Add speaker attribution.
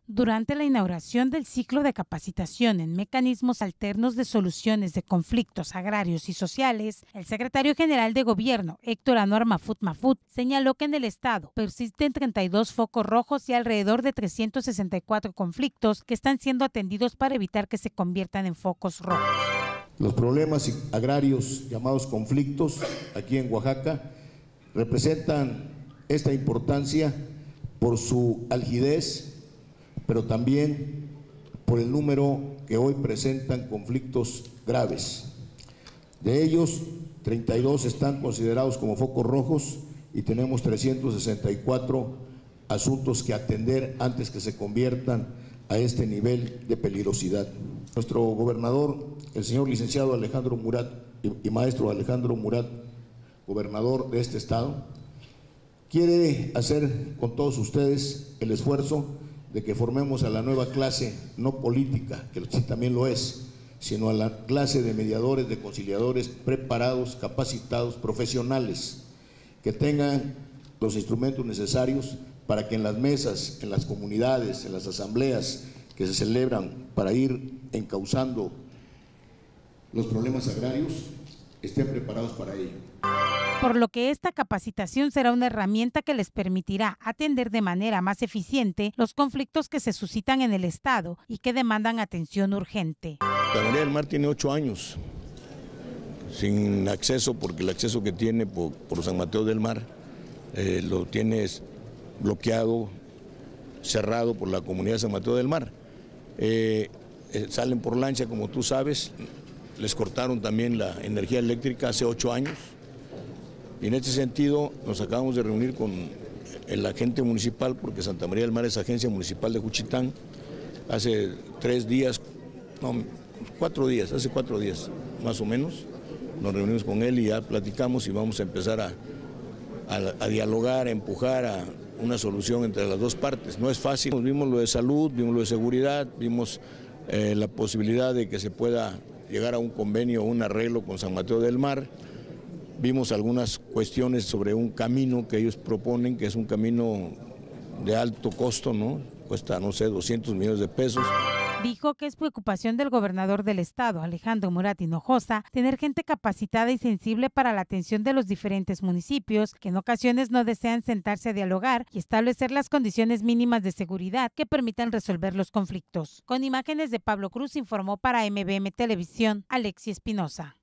Speaker 1: Durante la inauguración del ciclo de capacitación en mecanismos alternos de soluciones de conflictos agrarios y sociales, el secretario general de Gobierno, Héctor Anuar Mahfoud, señaló que en el estado persisten 32 focos rojos y alrededor de 364 conflictos que están siendo atendidos para evitar que se conviertan en focos rojos.
Speaker 2: Los problemas agrarios llamados conflictos aquí en Oaxaca representan esta importancia por su algidez, pero también por el número que hoy presentan conflictos graves. De ellos, 32 están considerados como focos rojos y tenemos 364 asuntos que atender antes que se conviertan a este nivel de peligrosidad. Nuestro gobernador, el señor licenciado Alejandro Murat y maestro Alejandro Murat, gobernador de este estado, quiere hacer con todos ustedes el esfuerzo de que formemos a la nueva clase, no política, que sí también lo es, sino a la clase de mediadores, de conciliadores preparados, capacitados, profesionales, que tengan los instrumentos necesarios para que en las mesas, en las comunidades, en las asambleas que se celebran para ir encauzando los problemas agrarios, estén preparados para ello.
Speaker 1: Por lo que esta capacitación será una herramienta que les permitirá atender de manera más eficiente los conflictos que se suscitan en el estado y que demandan atención urgente.
Speaker 3: Santa María del Mar tiene 8 años sin acceso, porque el acceso que tiene por San Mateo del Mar lo tiene bloqueado, cerrado por la comunidad de San Mateo del Mar. Salen por lancha, como tú sabes, les cortaron también la energía eléctrica hace 8 años. Y en este sentido nos acabamos de reunir con el agente municipal, porque Santa María del Mar es agencia municipal de Juchitán. Hace 3 días, no, 4 días, hace 4 días más o menos, nos reunimos con él y ya platicamos y vamos a empezar a dialogar, a empujar a una solución entre las dos partes. No es fácil, vimos lo de salud, vimos lo de seguridad, vimos la posibilidad de que se pueda llegar a un convenio, un arreglo con San Mateo del Mar. Vimos algunas cuestiones sobre un camino que ellos proponen, que es un camino de alto costo, ¿no? Cuesta, no sé, 200 millones de pesos.
Speaker 1: Dijo que es preocupación del gobernador del estado, Alejandro Murat Hinojosa, tener gente capacitada y sensible para la atención de los diferentes municipios, que en ocasiones no desean sentarse a dialogar y establecer las condiciones mínimas de seguridad que permitan resolver los conflictos. Con imágenes de Pablo Cruz, informó para MBM Televisión, Alexi Espinosa.